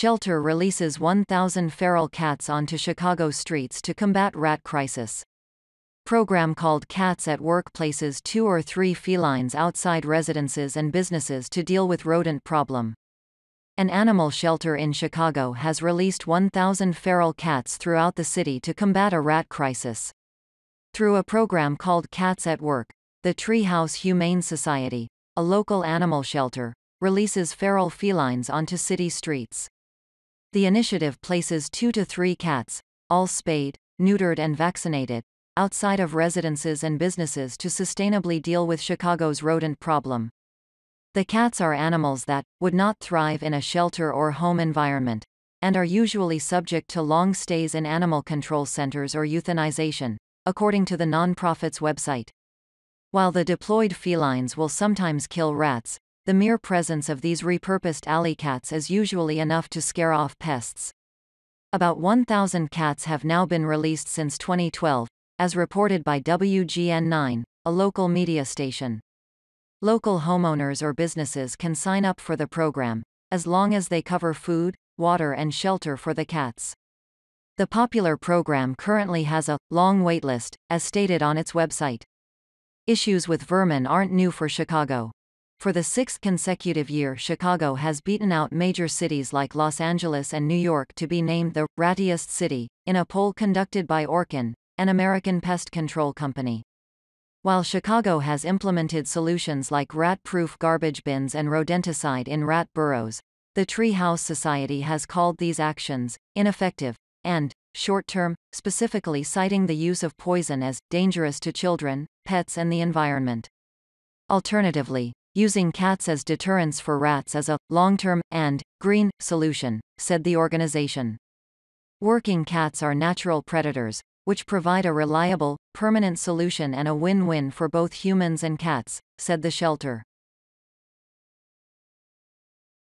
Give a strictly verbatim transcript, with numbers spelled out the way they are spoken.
shelter releases one thousand feral cats onto Chicago streets to combat rat crisis. Program called Cats at Work places two or three felines outside residences and businesses to deal with rodent problem. An animal shelter in Chicago has released one thousand feral cats throughout the city to combat a rat crisis. Through a program called Cats at Work, the Tree House Humane Society, a local animal shelter, releases feral felines onto city streets. The initiative places two to three cats, all spayed, neutered and vaccinated, outside of residences and businesses to sustainably deal with Chicago's rodent problem. The cats are animals that would not thrive in a shelter or home environment, and are usually subject to long stays in animal control centers or euthanization, according to the nonprofit's website. While the deployed felines will sometimes kill rats, the mere presence of these repurposed alley cats is usually enough to scare off pests. About one thousand cats have now been released since twenty twelve, as reported by W G N nine, a local media station. Local homeowners or businesses can sign up for the program, as long as they cover food, water and shelter for the cats. The popular program currently has a long waitlist, as stated on its website. Issues with vermin aren't new for Chicago. For the sixth consecutive year, Chicago has beaten out major cities like Los Angeles and New York to be named the rattiest city, in a poll conducted by Orkin, an American pest control company. While Chicago has implemented solutions like rat-proof garbage bins and rodenticide in rat burrows, the Tree House Society has called these actions ineffective and short-term, specifically citing the use of poison as dangerous to children, pets and the environment. Alternatively, using cats as deterrents for rats is a long-term and green solution, said the organization. Working cats are natural predators, which provide a reliable, permanent solution and a win-win for both humans and cats, said the shelter.